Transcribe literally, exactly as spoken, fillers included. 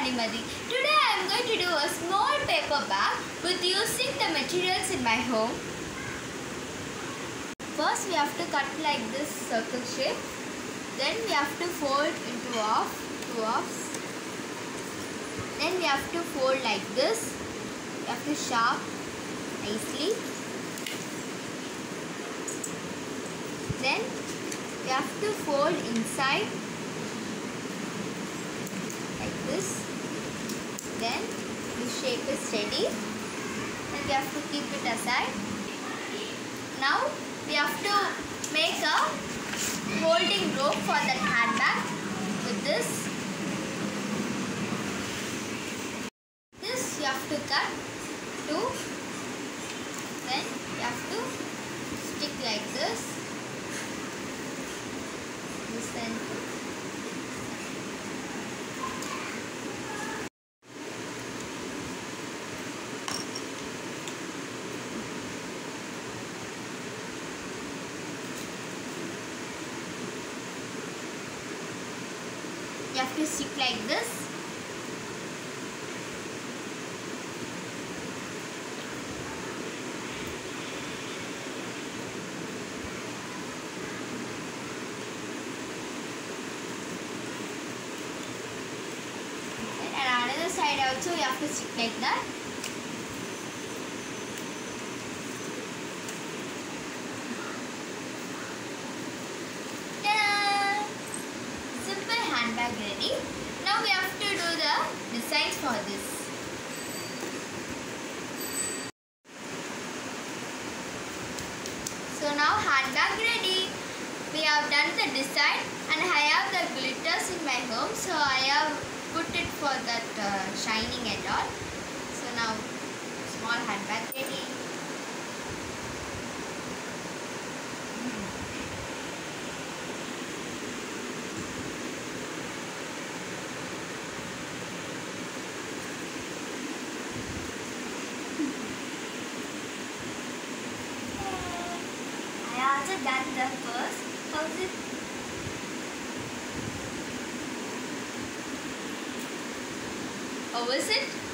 Kani. Today I am going to do a small paper bag with using the materials in my home. First we have to cut like this circle shape. Then we have to fold into half, two halves. Then we have to fold like this. We have to sharp nicely. Then we have to fold inside like this. Then the shape is steady. Then we have to keep it aside. Now we have to make a holding rope for that handbag with this. This you have to cut two. Then you have to stick like this. This end. You have to stick like this. And another side also you have to stick like that. Handbag ready. Now we have to do the designs for this. So now handbag ready. We have done the design and I have the glitters in my home, so I have put it for that uh, shining and all. So now small handbag ready. I also done the first. How's it? How is it?